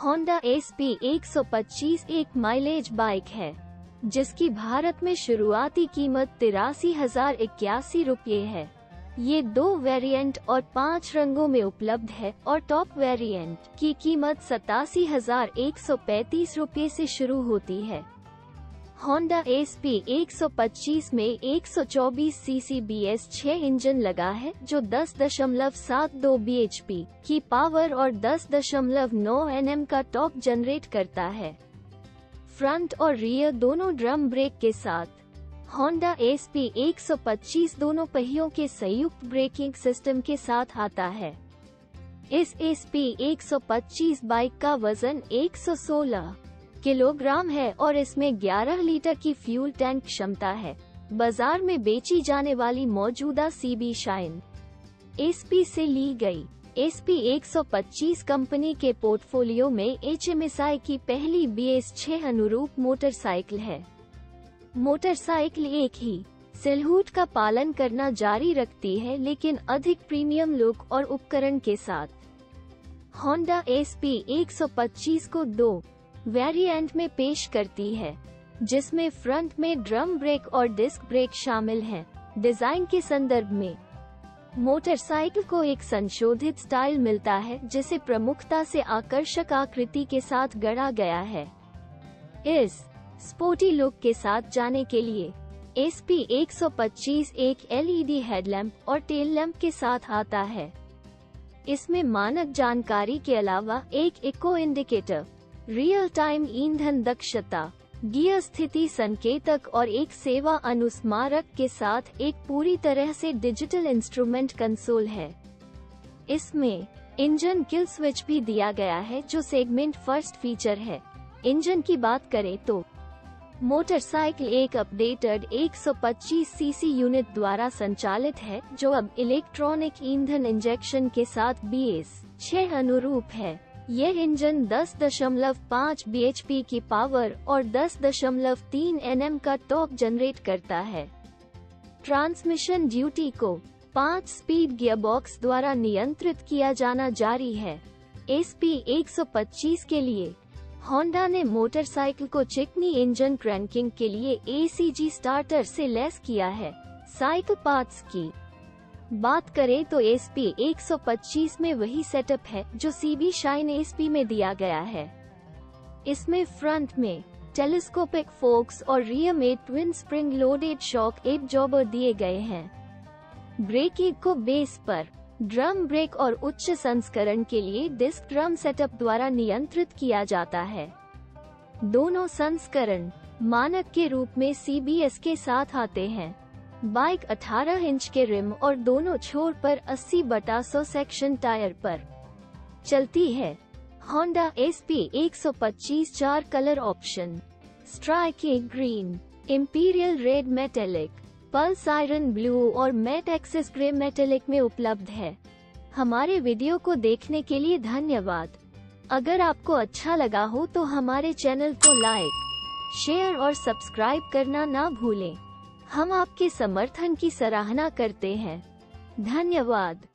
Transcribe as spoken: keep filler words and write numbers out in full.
Honda S P एक सौ पच्चीस एक माइलेज बाइक है जिसकी भारत में शुरुआती कीमत तिरासी हजार इक्यासी रुपये है। ये दो वेरिएंट और पाँच रंगों में उपलब्ध है और टॉप वेरिएंट की कीमत सतासी हजार एक सौ पैंतीस रुपये से शुरू होती है। होंडा एस पी एक सौ पच्चीस में एक सौ चौबीस सीसी बी एस छह इंजन लगा है जो दस दशमलव सात दो बी एच पी की पावर और दस दशमलव नौ एन एम का टॉर्क जनरेट करता है। फ्रंट और रियर दोनों ड्रम ब्रेक के साथ होंडा एस पी एक सौ पच्चीस दोनों पहियों के संयुक्त ब्रेकिंग सिस्टम के साथ आता है। इस एस पी एक सौ पच्चीस बाइक का वजन एक सौ सोलह किलोग्राम है और इसमें ग्यारह लीटर की फ्यूल टैंक क्षमता है। बाजार में बेची जाने वाली मौजूदा सीबी शाइन एस पी से ली गई। एस पी एक सौ पच्चीस कंपनी के पोर्टफोलियो में एच एम एस आई की पहली बी एस छह अनुरूप मोटरसाइकिल है। मोटरसाइकिल एक ही सिलहूट का पालन करना जारी रखती है लेकिन अधिक प्रीमियम लुक और उपकरण के साथ। होंडा एस पी एक सौ पच्चीस को दो वेरिएंट में पेश करती है जिसमें फ्रंट में ड्रम ब्रेक और डिस्क ब्रेक शामिल हैं। डिजाइन के संदर्भ में मोटरसाइकिल को एक संशोधित स्टाइल मिलता है जिसे प्रमुखता से आकर्षक आकृति के साथ गढ़ा गया है। इस स्पोर्टी लुक के साथ जाने के लिए एस पी एक सौ पच्चीस एक एल ई डी हेडलैम्प और टेल लैम्प के साथ आता है। इसमें मानक जानकारी के अलावा एक इको इंडिकेटर, रियल टाइम ईंधन दक्षता, गियर स्थिति संकेतक और एक सेवा अनुस्मारक के साथ एक पूरी तरह से डिजिटल इंस्ट्रूमेंट कंसोल है। इसमें इंजन किल स्विच भी दिया गया है जो सेगमेंट फर्स्ट फीचर है। इंजन की बात करें तो मोटरसाइकिल एक अपडेटेड एक सौ पच्चीस सीसी यूनिट द्वारा संचालित है जो अब इलेक्ट्रॉनिक ईंधन इंजेक्शन के साथ बी एस छह अनुरूप है। यह इंजन दस दशमलव पाँच बी एच पी की पावर और दस दशमलव तीन एन एम का टॉर्क जनरेट करता है। ट्रांसमिशन ड्यूटी को पाँच स्पीड गियरबॉक्स द्वारा नियंत्रित किया जाना जारी है। एस पी एक सौ पच्चीस के लिए होंडा ने मोटरसाइकिल को चिकनी इंजन क्रैंकिंग के लिए ए सी जी स्टार्टर से लैस किया है। साइकिल पार्ट्स की बात करें तो एस पी एक सौ पच्चीस में वही सेटअप है जो सीबी शाइन एस पी में दिया गया है। इसमें फ्रंट में टेलीस्कोपिक फोक्स और रियर में twin spring loaded shock absorber दिए गए हैं। ब्रेकिंग को बेस पर ड्रम ब्रेक और उच्च संस्करण के लिए डिस्क ड्रम सेटअप द्वारा नियंत्रित किया जाता है। दोनों संस्करण मानक के रूप में सी बी एस के साथ आते हैं। बाइक अठारह इंच के रिम और दोनों छोर पर अस्सी बटा सौ सेक्शन टायर पर चलती है। होंडा एस पी एक सौ पच्चीस चार colour option striking green, imperial red metallic, pulse iron blue और मैट एक्सेस ग्रे मेटेलिक में उपलब्ध है। हमारे वीडियो को देखने के लिए धन्यवाद। अगर आपको अच्छा लगा हो तो हमारे चैनल को लाइक, शेयर और सब्सक्राइब करना ना भूलें। हम आपके समर्थन की सराहना करते हैं। धन्यवाद।